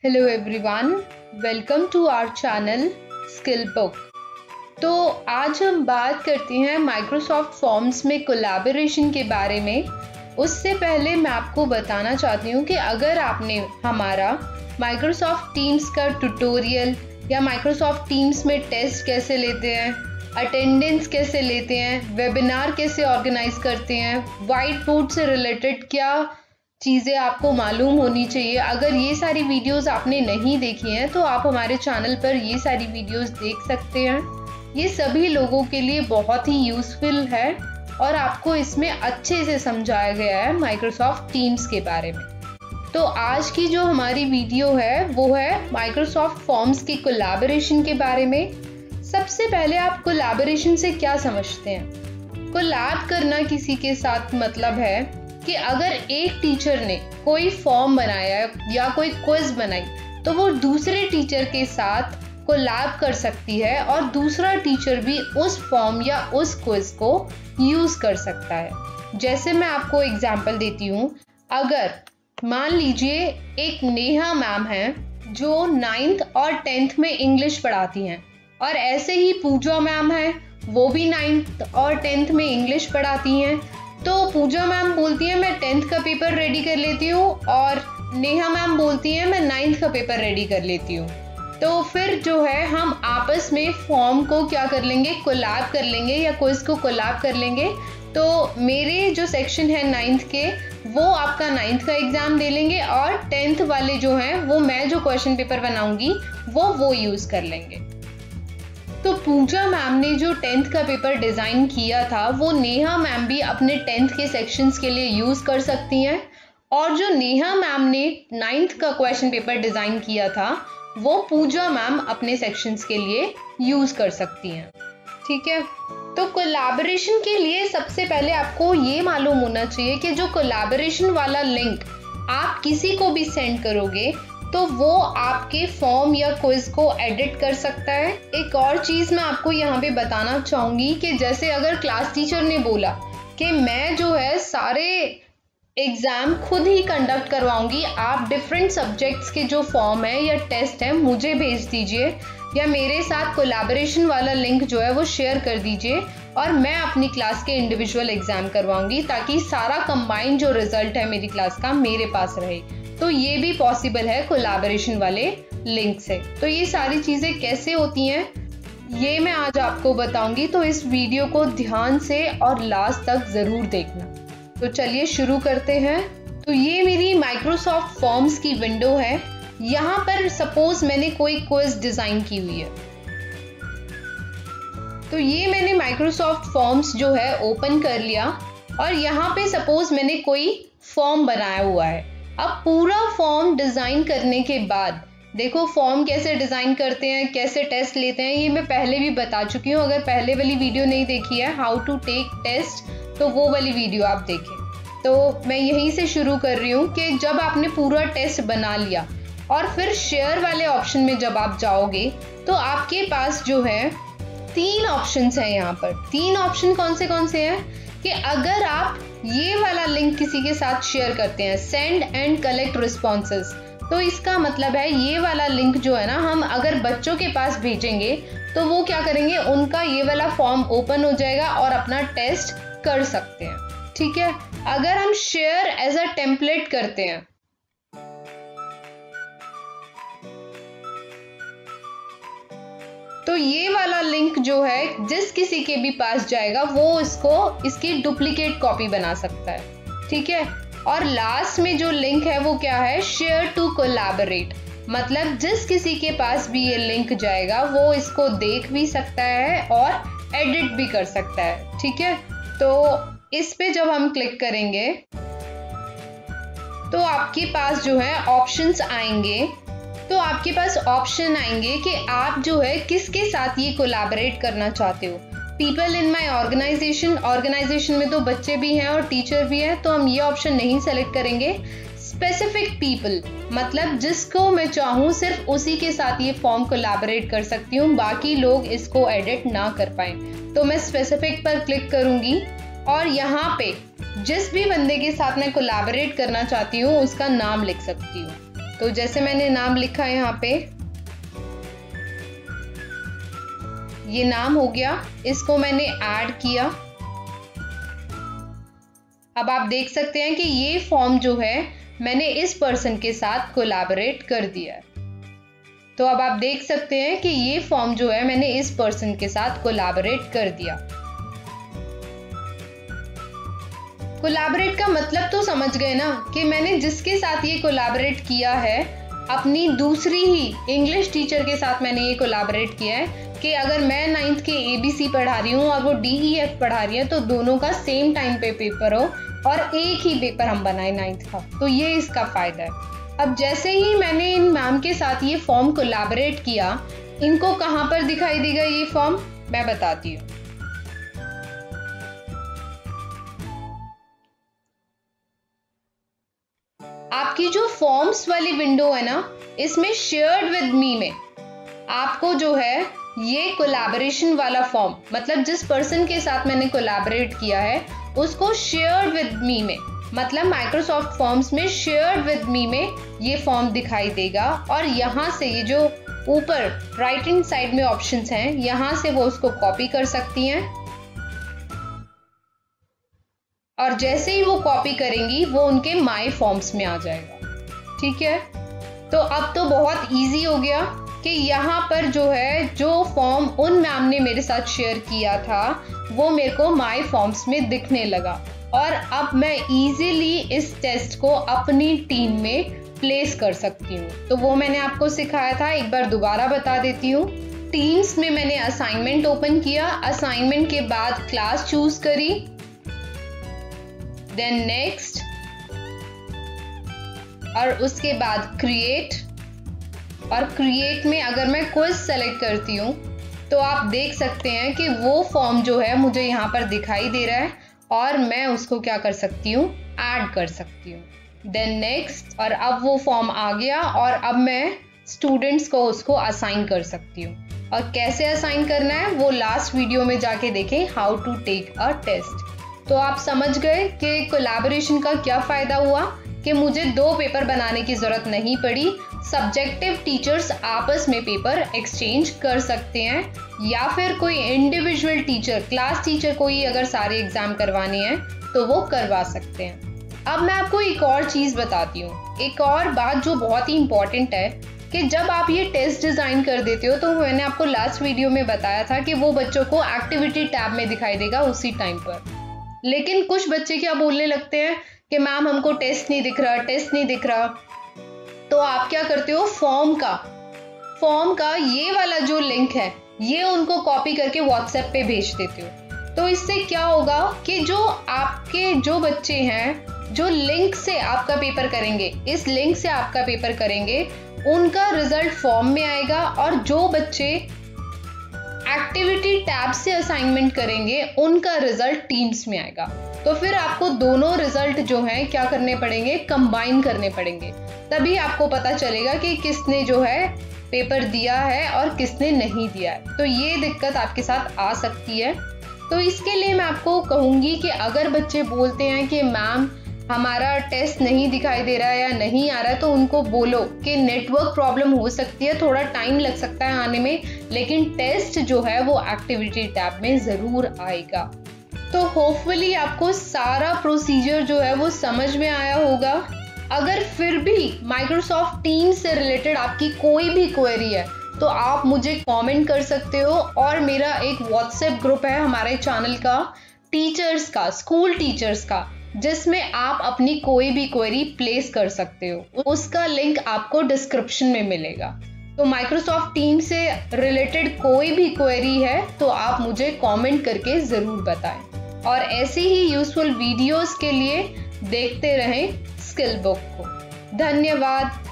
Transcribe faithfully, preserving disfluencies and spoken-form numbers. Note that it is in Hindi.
Hello everyone, welcome to our channel Skill Book. तो आज हम बात करते हैं माइक्रोसॉफ्ट फॉर्म्स में कोलैबोरेशन के बारे में। उससे पहले मैं आपको बताना चाहती हूँ कि अगर आपने हमारा माइक्रोसॉफ्ट टीम्स का ट्यूटोरियल या माइक्रोसॉफ्ट टीम्स में टेस्ट कैसे लेते हैं, अटेंडेंस कैसे लेते हैं, वेबिनार कैसे ऑर्गेनाइज करते हैं, वाइट बोर्ड से रिलेटेड क्या चीज़ें आपको मालूम होनी चाहिए, अगर ये सारी वीडियोस आपने नहीं देखी हैं तो आप हमारे चैनल पर ये सारी वीडियोस देख सकते हैं। ये सभी लोगों के लिए बहुत ही यूज़फुल है और आपको इसमें अच्छे से समझाया गया है माइक्रोसॉफ्ट टीम्स के बारे में। तो आज की जो हमारी वीडियो है वो है माइक्रोसॉफ्ट फॉर्म्स की कोलैबोरेशन के बारे में। सबसे पहले आप कोलैबोरेशन से क्या समझते हैं? कोलैब करना किसी के साथ मतलब है कि अगर एक टीचर ने कोई फॉर्म बनाया या कोई क्विज बनाई तो वो दूसरे टीचर के साथ कोलैब कर सकती है और दूसरा टीचर भी उस फॉर्म या उस क्विज को यूज कर सकता है। जैसे मैं आपको एग्जांपल देती हूँ, अगर मान लीजिए एक नेहा मैम है जो नाइन्थ और टेंथ में इंग्लिश पढ़ाती हैं और ऐसे ही पूजा मैम है, वो भी नाइन्थ और टेंथ में इंग्लिश पढ़ाती हैं। तो पूजा मैम बोलती है मैं टेंथ का पेपर रेडी कर लेती हूँ और नेहा मैम बोलती है मैं नाइन्थ का पेपर रेडी कर लेती हूँ। तो फिर जो है हम आपस में फॉर्म को क्या कर लेंगे, कोलैब कर लेंगे या क्विज को कोलैब कर लेंगे। तो मेरे जो सेक्शन है नाइन्थ के वो आपका नाइन्थ का एग्जाम दे लेंगे और टेंथ वाले जो हैं वो मैं जो क्वेश्चन पेपर बनाऊंगी वो वो यूज कर लेंगे। तो पूजा मैम ने जो टेंथ का पेपर डिज़ाइन किया था वो नेहा मैम भी अपने टेंथ के सेक्शंस के लिए यूज़ कर सकती हैं और जो नेहा मैम ने नाइन्थ का क्वेश्चन पेपर डिज़ाइन किया था वो पूजा मैम अपने सेक्शंस के लिए यूज़ कर सकती हैं। ठीक है, तो कोलैबोरेशन के लिए सबसे पहले आपको ये मालूम होना चाहिए कि जो कोलैबोरेशन वाला लिंक आप किसी को भी सेंड करोगे तो वो आपके फॉर्म या क्विज को एडिट कर सकता है। एक और चीज़ मैं आपको यहाँ पे बताना चाहूँगी कि जैसे अगर क्लास टीचर ने बोला कि मैं जो है सारे एग्ज़ाम खुद ही कंडक्ट करवाऊँगी, आप डिफरेंट सब्जेक्ट्स के जो फॉर्म है या टेस्ट है मुझे भेज दीजिए या मेरे साथ कोलैबोरेशन वाला लिंक जो है वो शेयर कर दीजिए और मैं अपनी क्लास के इंडिविजुअल एग्ज़ाम करवाऊँगी ताकि सारा कंबाइंड जो रिजल्ट है मेरी क्लास का मेरे पास रहे। तो ये भी पॉसिबल है कोलैबोरेशन वाले लिंक से। तो ये सारी चीज़ें कैसे होती हैं ये मैं आज आपको बताऊंगी, तो इस वीडियो को ध्यान से और लास्ट तक ज़रूर देखना। तो चलिए शुरू करते हैं। तो ये मेरी माइक्रोसॉफ्ट फॉर्म्स की विंडो है। यहाँ पर सपोज मैंने कोई क्विज डिज़ाइन की हुई है, तो ये मैंने माइक्रोसॉफ्ट फॉर्म्स जो है ओपन कर लिया और यहाँ पे सपोज मैंने कोई फॉर्म बनाया हुआ है। अब पूरा फॉर्म डिज़ाइन करने के बाद देखो फॉर्म कैसे डिज़ाइन करते हैं, कैसे टेस्ट लेते हैं, ये मैं पहले भी बता चुकी हूँ। अगर पहले वाली वीडियो नहीं देखी है हाउ टू टेक टेस्ट तो वो वाली वीडियो आप देखें। तो मैं यहीं से शुरू कर रही हूँ कि जब आपने पूरा टेस्ट बना लिया और फिर शेयर वाले ऑप्शन में जब आप जाओगे तो आपके पास जो है तीन ऑप्शंस हैं। यहाँ पर तीन ऑप्शन कौन से कौन से हैं कि अगर आप ये वाला लिंक किसी के साथ शेयर करते हैं, सेंड एंड कलेक्ट रिस्पॉन्सेस, तो इसका मतलब है ये वाला लिंक जो है ना हम अगर बच्चों के पास भेजेंगे तो वो क्या करेंगे, उनका ये वाला फॉर्म ओपन हो जाएगा और अपना टेस्ट कर सकते हैं। ठीक है, अगर हम शेयर एज अ टेम्पलेट करते हैं तो ये वाला लिंक जो है जिस किसी के भी पास जाएगा वो इसको इसकी डुप्लीकेट कॉपी बना सकता है। ठीक है, और लास्ट में जो लिंक है वो क्या है, शेयर टू कोलैबोरेट, मतलब जिस किसी के पास भी ये लिंक जाएगा वो इसको देख भी सकता है और एडिट भी कर सकता है। ठीक है, तो इस पे जब हम क्लिक करेंगे तो आपके पास जो है ऑप्शंस आएंगे। तो आपके पास ऑप्शन आएंगे कि आप जो है किसके साथ ये कोलैबोरेट करना चाहते हो। People in my organization, organization में तो बच्चे भी हैं और टीचर भी हैं, तो हम ये ऑप्शन नहीं सेलेक्ट करेंगे। स्पेसिफिक पीपल, मतलब जिसको मैं चाहूँ सिर्फ उसी के साथ ये फॉर्म कोलैबोरेट कर सकती हूँ, बाकी लोग इसको एडिट ना कर पाए। तो मैं स्पेसिफिक पर क्लिक करूँगी और यहाँ पे जिस भी बंदे के साथ मैं कोलैबोरेट करना चाहती हूँ उसका नाम लिख सकती हूँ। तो जैसे मैंने नाम लिखा है यहाँ पे, ये नाम हो गया, इसको मैंने ऐड किया। अब आप देख सकते हैं कि ये फॉर्म जो है मैंने इस पर्सन के साथ कोलैबोरेट कर दिया है। तो अब आप देख सकते हैं कि ये फॉर्म जो है मैंने इस पर्सन के साथ कोलैबोरेट कर दिया। कोलैबोरेट का मतलब तो समझ गए ना कि मैंने जिसके साथ ये कोलैबोरेट किया है, अपनी दूसरी ही इंग्लिश टीचर के साथ मैंने ये कोलैबोरेट किया है कि अगर मैं नाइन्थ के ए बी सी पढ़ा रही हूँ और वो डी ई एफ पढ़ा रही है तो दोनों का सेम टाइम पे पेपर हो और एक ही पेपर हम बनाए नाइन्थ का। तो ये इसका फायदा है। अब जैसे ही मैंने इन मैम के साथ ये फॉर्म कोलैबोरेट किया, इनको कहाँ पर दिखाई देगा ये फॉर्म, मैं बताती हूँ। आपकी जो फॉर्म्स वाली विंडो है ना, इसमें शेयर्ड विद मी में आपको जो है ये कोलैबोरेशन वाला फॉर्म, मतलब जिस पर्सन के साथ मैंने कोलैबोरेट किया है उसको शेयर्ड विद मी में, मतलब माइक्रोसॉफ्ट फॉर्म्स में शेयर्ड विद मी में ये फॉर्म दिखाई देगा। और यहाँ से ये जो ऊपर राइट हैंड साइड में ऑप्शंस हैं, यहाँ से वो उसको कॉपी कर सकती हैं और जैसे ही वो कॉपी करेंगी वो उनके माय फॉर्म्स में आ जाएगा। ठीक है, तो अब तो बहुत इजी हो गया कि यहाँ पर जो है जो फॉर्म उन मैम ने मेरे साथ शेयर किया था वो मेरे को माय फॉर्म्स में दिखने लगा और अब मैं इजीली इस टेस्ट को अपनी टीम में प्लेस कर सकती हूँ। तो वो मैंने आपको सिखाया था, एक बार दोबारा बता देती हूँ। टीम्स में मैंने असाइनमेंट ओपन किया, असाइनमेंट के बाद क्लास चूज करी, देन नेक्स्ट, और उसके बाद क्रिएट, और क्रिएट में अगर मैं क्विज सेलेक्ट करती हूँ तो आप देख सकते हैं कि वो फॉर्म जो है मुझे यहाँ पर दिखाई दे रहा है और मैं उसको क्या कर सकती हूँ, ऐड कर सकती हूँ। देन नेक्स्ट, और अब वो फॉर्म आ गया और अब मैं स्टूडेंट्स को उसको असाइन कर सकती हूँ। और कैसे असाइन करना है वो लास्ट वीडियो में जाके देखें, how to take a test. तो आप समझ गए कि कोलैबोरेशन का क्या फायदा हुआ कि मुझे दो पेपर बनाने की जरूरत नहीं पड़ी। सब्जेक्टिव टीचर्स आपस में पेपर एक्सचेंज कर सकते हैं या फिर कोई इंडिविजुअल टीचर, क्लास टीचर कोई अगर सारे एग्जाम करवाने हैं तो वो करवा सकते हैं। अब मैं आपको एक और चीज बताती हूँ, एक और बात जो बहुत ही इंपॉर्टेंट है कि जब आप ये टेस्ट डिजाइन कर देते हो तो मैंने आपको लास्ट वीडियो में बताया था कि वो बच्चों को एक्टिविटी टैब में दिखाई देगा उसी टाइम पर। लेकिन कुछ बच्चे क्या बोलने लगते हैं कि मैम हमको टेस्ट नहीं दिख रहा, टेस्ट नहीं दिख रहा। तो आप क्या करते हो, फॉर्म का फॉर्म का ये वाला जो लिंक है ये उनको कॉपी करके व्हाट्सएप पे भेज देते हो। तो इससे क्या होगा कि जो आपके जो बच्चे हैं जो लिंक से आपका पेपर करेंगे, इस लिंक से आपका पेपर करेंगे, उनका रिजल्ट फॉर्म में आएगा और जो बच्चे एक्टिविटी टैब से असाइनमेंट करेंगे उनका रिजल्ट टीम्स में आएगा। तो फिर आपको दोनों रिजल्ट जो हैं क्या करने पड़ेंगे, कंबाइन करने पड़ेंगे, तभी आपको पता चलेगा कि किसने जो है पेपर दिया है और किसने नहीं दिया है। तो ये दिक्कत आपके साथ आ सकती है। तो इसके लिए मैं आपको कहूंगी कि अगर बच्चे बोलते हैं कि मैम हमारा टेस्ट नहीं दिखाई दे रहा है या नहीं आ रहा है, तो उनको बोलो कि नेटवर्क प्रॉब्लम हो सकती है, थोड़ा टाइम लग सकता है आने में, लेकिन टेस्ट जो है वो एक्टिविटी टैब में जरूर आएगा। तो होपफुली आपको सारा प्रोसीजर जो है वो समझ में आया होगा। अगर फिर भी माइक्रोसॉफ्ट टीम से रिलेटेड आपकी कोई भी क्वेरी है तो आप मुझे कमेंट कर सकते हो, और मेरा एक व्हाट्सएप ग्रुप है हमारे चैनल का, टीचर्स का, स्कूल टीचर्स का, जिसमें आप अपनी कोई भी क्वेरी प्लेस कर सकते हो। उसका लिंक आपको डिस्क्रिप्शन में मिलेगा। तो माइक्रोसॉफ्ट टीम से रिलेटेड कोई भी क्वेरी है तो आप मुझे कमेंट करके ज़रूर बताएं, और ऐसे ही यूजफुल वीडियोस के लिए देखते रहें स्किल बुक को। धन्यवाद।